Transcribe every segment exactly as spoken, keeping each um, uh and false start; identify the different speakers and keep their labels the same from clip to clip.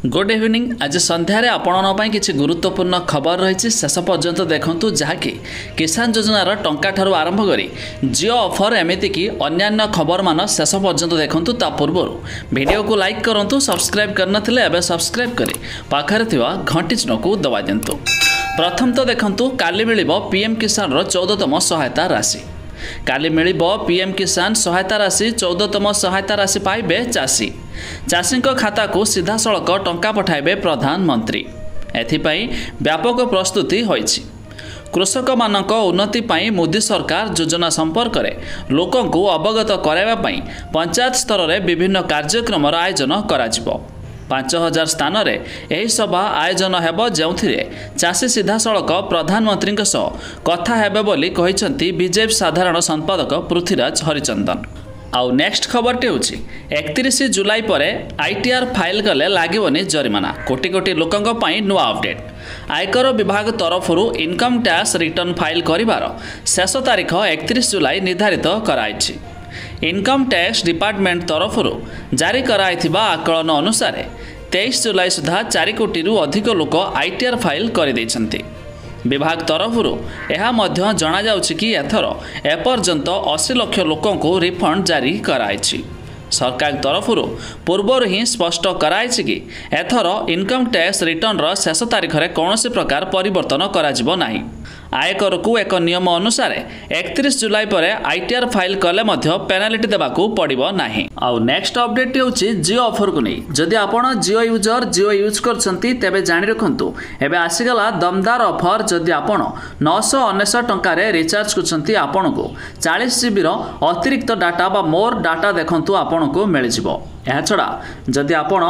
Speaker 1: Good evening. आज संध्यारे आपण किसी गुरुत्वपूर्ण खबर रही शेष पर्यंत देखूँ जहाँकि किसान योजनार टंका ठारू आरंभ करी जियो ऑफर एमती कि अन्य खबर मान शेष पर्यंत देखूँ। ता पूर्व वीडियो को लाइक करूँ, सब्सक्राइब करनथिले एबे सब्सक्राइब करी पाखरे थिवा घंटी चिन्ह को दबाई दिंतु। प्रथम तो देखूँ काली मिलिबो पीएम किसान रो चौदहतम सहायता राशि। काली मिलिबो पीएम किसान सहायता राशि चौदहतम सहायता राशि पाइबे चाषी। चाषी खाता को सीधा सड़क टंका पठाइबे प्रधानमंत्री। एथिपाई व्यापक प्रस्तुति होइछि। कृषक मानक उन्नति पाई मोदी सरकार योजना संपर्क में लोकों को अवगत कराइबा पाई पंचायत स्तर में विभिन्न कार्यक्रम आयोजन कराजिबो। पांच हजार स्थान में यही सभा आयोजन हेबो, जेउथिरे चाषी सीधा सड़क प्रधानमंत्री सह कथा हेबे बोली कहिसंती बीजेपी साधारण संपादक पृथ्वीराज हरिचंदन। आउ नेक्स्ट खबर टे होछि इकतीस जुलाई पर आईटीआर फाइल कले लागोनी जरिमाना। कोटी कोटी लोकंक पई नुआ अपडेट। आयकर विभाग तरफरु इनकम टैक्स रिटर्न फाइल करिवार शेष तारीख इकतीस जुलाई निर्धारित कराइछि। इनकम टैक्स डिपार्टमेंट तरफरु जारी कराइथिबा आकलन अनुसार तेईस जुलाई सुधा चार कोटी रु अधिक लोक आईटीआर फाइल कर दैछन्ति। विभाग तरफरु यह मध्य जना जाउछि कि एथर एपर्यंत अस्सी लाख लोकों को रिफंड जारी कराइछि। सरकार तरफरु पूर्वर ही स्पष्ट कराइछि कि एथर इनकम टैक्स रिटर्न रो शेष तारीख रे कौनसी प्रकार परिवर्तन कराजिबो नाही। आयकर को एक नियम अनुसार इकतीस जुलाई पर आईटीआर फाइल कले मध्य पेनाल्टी देबाकू पड़िबो नाही। आउ नेक्स्ट अपडेट होछि जियो ऑफर को नहीं। जदि आपण जियो यूजर जियो यूज करछंती तेबे जानि रखंतु एबे आसीगला दमदार ऑफर। जदि आपण नौ सौ उनसठ टंका रे रिचार्ज करछंती आपण को चालीस जीबी रो अतिरिक्त डाटा बा मोर डाटा देखंतु आपण को मिल जिवो। एहा छडा जदि आपण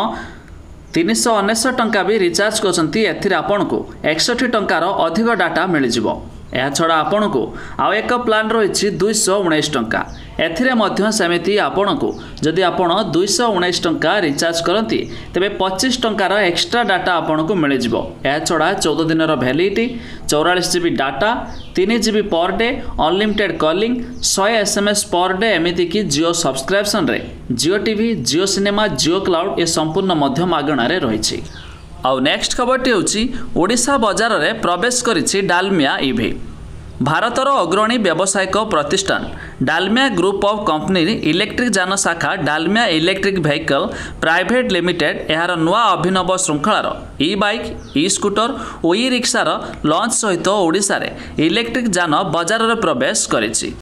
Speaker 1: तीन सौ उनसठ टंका भी रिचार्ज करछंती एथिरे आपण को एकसठ टंकार अधिक डाटा मिल जिवो। एहा छडा आपण को आउ एक प्लान रही दुई सौ उन्नीस टंका। एथिरे मध्य सेमिति आपण को जदि आपण दुई सौ उन्नीस टंका रिचार्ज करती तेबे पच्चीस टंकार एक्स्ट्रा डाटा आपण को मिल जिवो। एहा छडा चौदह दिन वैलिडिटी, चौरालीस जीबी डाटा, तीन GB per day, unlimited calling, सौ एसएमएस पर डे। एमिति कि जियो सब्सक्रिप्शन रे Jio TV, Jio cinema, Jio cloud ए संपूर्ण मध्य मागणा रे रहिछि। आउ नेक्स्ट खबरटी होछि ओडिशा बाजार रे प्रवेश करिछि डालमिया इवी। भारतर अग्रणी व्यावसायिक प्रतिष्ठान Dalmia group of company electric जान शाखा Dalmia electric vehicle private limited यार नुआ अभिनव श्रृंखलार ई बाइक, ई स्कूटर और ई रिक्सार लॉन्च सहित ओडिशा रे इलेक्ट्रिक जान बाजार रे प्रवेश करिछि।